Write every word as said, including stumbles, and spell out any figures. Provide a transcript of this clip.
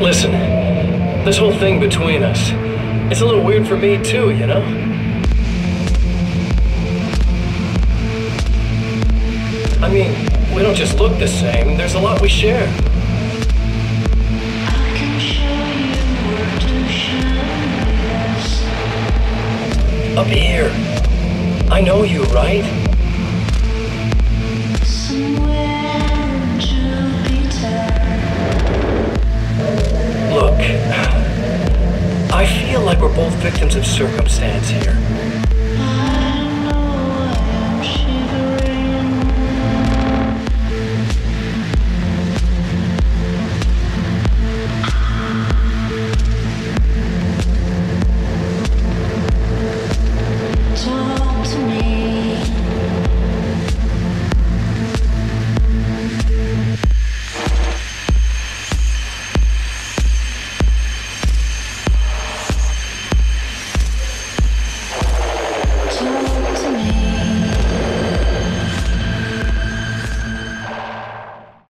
Listen, this whole thing between us, it's a little weird for me too, you know? I mean, we don't just look the same, there's a lot we share. I can show you where to shine, yes. Up here. I know you, right? Somewhere in Jupiter. Look, I feel like we're both victims of circumstance here.